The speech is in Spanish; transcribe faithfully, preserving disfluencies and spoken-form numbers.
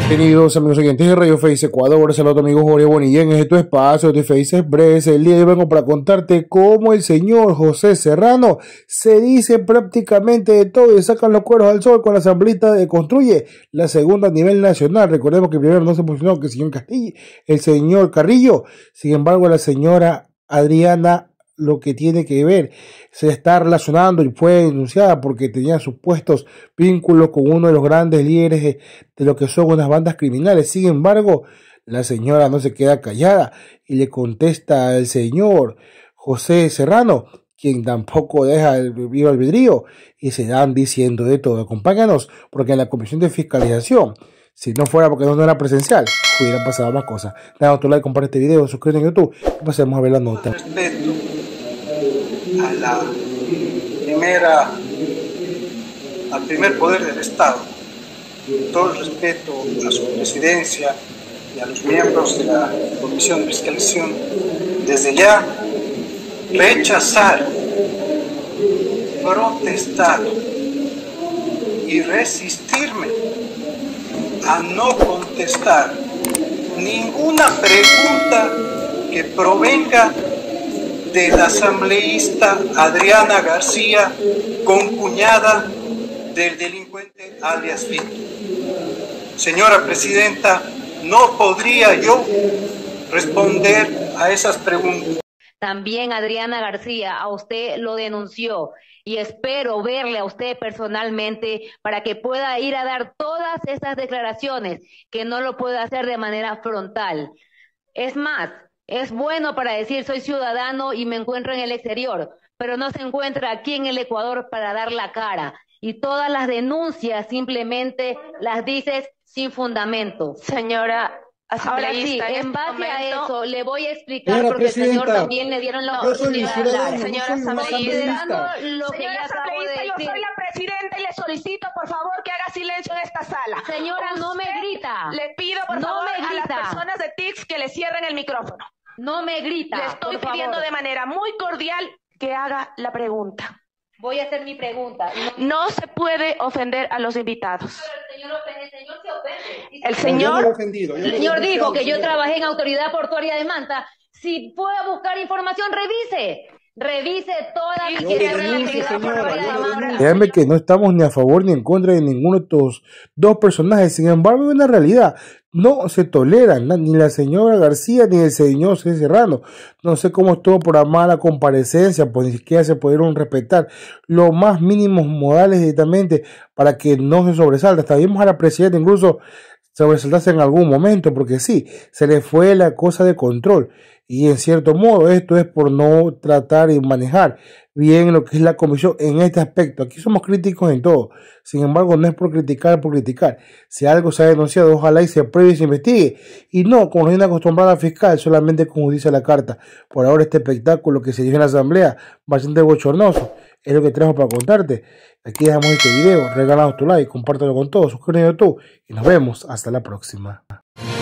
Queridos amigos oyentes de Radio Face Ecuador, saludos amigos Jorge Bonilla en este espacio de Face Express. El día de hoy vengo para contarte cómo el señor José Serrano se dice prácticamente de todo y sacan los cueros al sol con la asambleísta de Construye, la segunda a nivel nacional. Recordemos que primero no se posicionó que el señor Castillo, el señor Carrillo. Sin embargo, la señora Adriana, lo que tiene que ver, se está relacionando y fue denunciada porque tenía supuestos vínculos con uno de los grandes líderes de, de lo que son unas bandas criminales. Sin embargo, la señora no se queda callada y le contesta al señor José Serrano, quien tampoco deja el vivo albedrío, y se dan diciendo de todo. Acompáñanos, porque en la Comisión de Fiscalización, si no fuera porque no era presencial, hubieran pasado más cosas. Dale otro like, comparte este video, suscríbete en YouTube y pasemos a ver la nota. Respeto a la primera, al primer poder del Estado, todo el respeto a su presidencia y a los miembros de la Comisión de Fiscalización, desde ya rechazar, protestar y resistirme a no contestar ninguna pregunta que provenga de la asambleísta Adriana García, concuñada del delincuente alias Vito. Señora Presidenta, no podría yo responder a esas preguntas. También Adriana García a usted lo denunció y espero verle a usted personalmente para que pueda ir a dar todas esas declaraciones, que no lo puede hacer de manera frontal. Es más, es bueno para decir soy ciudadano y me encuentro en el exterior, pero no se encuentra aquí en el Ecuador para dar la cara. Y todas las denuncias simplemente las dices sin fundamento. Señora Ahora sí, en, en base momento, a eso le voy a explicar, señora porque el señor también le dieron la oportunidad de hablar. Señora asambleísta, lo que señora ya acabo de asambleísta, yo decir. soy la presidenta y le solicito por favor que haga silencio en esta sala. Señora, Usted, no me grita. Le pido por no favor me a las grita. personas de T I C que le cierren el micrófono. No me grita. Le estoy por pidiendo favor. de manera muy cordial que haga la pregunta. Voy a hacer mi pregunta. No, no se puede ofender a los invitados. Pero el señor, el señor se ofende. El señor, ofendido, el señor dijo que yo trabajé en Autoridad Portuaria de Manta. Si puede buscar información, revise. Revise toda sí, mi que denuncie, señora, de Créanme que no estamos ni a favor ni en contra de ninguno de estos dos personajes. Sin embargo, es una realidad. No se toleran ni la señora García ni el señor Serrano. No sé cómo estuvo por la mala comparecencia, pues ni siquiera se pudieron respetar los más mínimos modales directamente para que no se sobresalta. Hasta vimos a la presidenta incluso sobresaltarse en algún momento, porque sí, se le fue la cosa de control. Y en cierto modo esto es por no tratar y manejar bien lo que es la comisión en este aspecto. Aquí somos críticos en todo. Sin embargo, no es por criticar, por criticar. Si algo se ha denunciado, ojalá y se pruebe y se investigue. Y no, como nos viene acostumbrada fiscal, solamente como dice la carta. Por ahora este espectáculo que se dio en la asamblea, bastante bochornoso, es lo que trajo para contarte. Aquí dejamos este video. Regalanos tu like, compártelo con todos, suscríbete a YouTube y nos vemos hasta la próxima.